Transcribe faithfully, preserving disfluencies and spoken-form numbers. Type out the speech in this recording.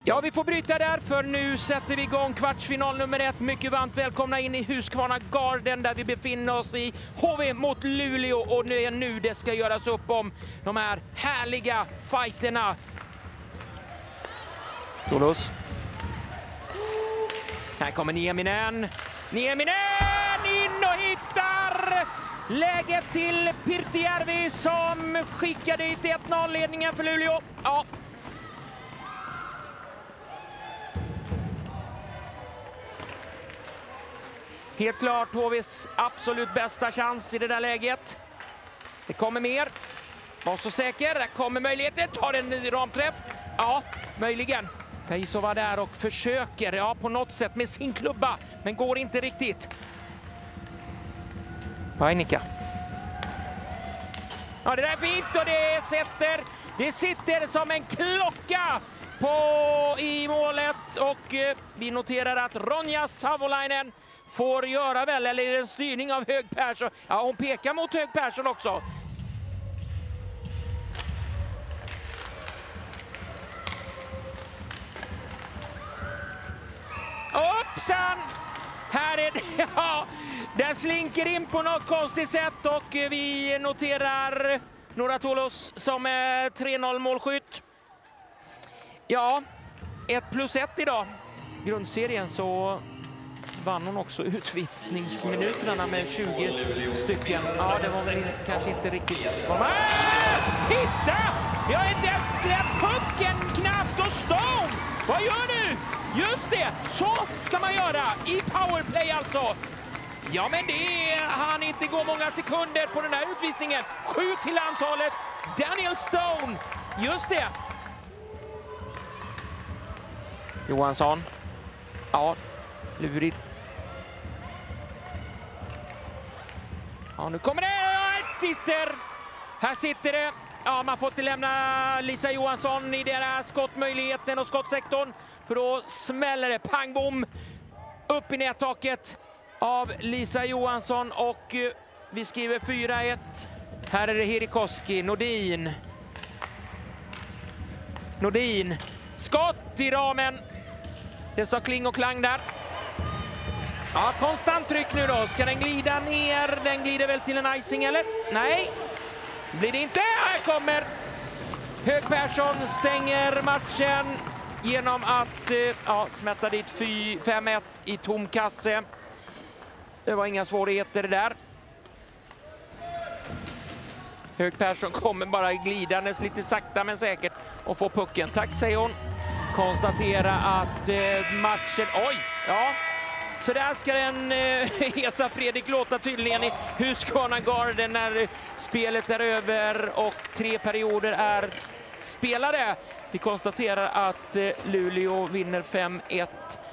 Ja, vi får bryta där, för nu sätter vi igång kvartsfinal nummer ett. Mycket varmt välkomna in i Husqvarna Garden där vi befinner oss i H V mot Luleå. Och det är nu det ska göras upp om de här härliga fighterna. Toulouse. Här kommer Nieminen. Nieminen in och hittar läget till Pirtijärvi som skickade dit ett noll-ledningen för Luleå. Ja. Helt klart H V:s absolut bästa chans i det där läget. Det kommer mer. Var så säker. Där kommer möjligheten. Tar en ramträff. Ja, möjligen. Kaiso var där och försöker, ja, på något sätt med sin klubba. Men går inte riktigt. Painika. Ja, det där är fint och det sätter. Det sitter som en klocka på i målet. Och eh, vi noterar att Ronja Savolainen får göra väl, eller är det en styrning av Hög Persson? Ja, hon pekar mot Hög Persson också. Hoppsan! Här är det, ja, den slinker in på något konstigt sätt och vi noterar Nora Toulouse som är tre noll målskytt. Ja, ett plus ett idag. Grundserien så vann hon också utvisningsminuterna med tjugo stycken. Ja, det var väl kanske inte riktigt. Ah, titta! Jag har inte ens släppt pucken knappt och Stone! Vad gör du? Just det, så ska man göra i powerplay alltså. Ja, men det hann inte gå många sekunder på den här utvisningen. Sju till antalet. Daniel Stone. Just det. Johansson. Ja, lurigt. Ja, nu kommer det. Här sitter. Här sitter det. Ja, man får inte lämna Lisa Johansson i deras skottmöjligheten och skottsektorn. För då smäller det, pang bom, upp i nättaket av Lisa Johansson och uh, vi skriver fyra ett. Här är det Hirikoski, Nordin. Nordin, skott i ramen. Det sa kling och klang där. Ja, konstant tryck nu då. Ska den glida ner? Den glider väl till en icing eller? Nej, blir det inte. Här kommer Hög Persson, stänger matchen genom att ja, smätta dit fem ett i tom kasse. Det var inga svårigheter det där. Hög Persson kommer bara glidandes lite sakta men säkert och får pucken. Tack säger hon. Konstatera att eh, matchen... Oj! Ja, så där ska den eh, hesa Fredrik låta tydligen i Husqvarna Garden när spelet är över och tre perioder är spelare. Vi konstaterar att eh, Luleå vinner fem ett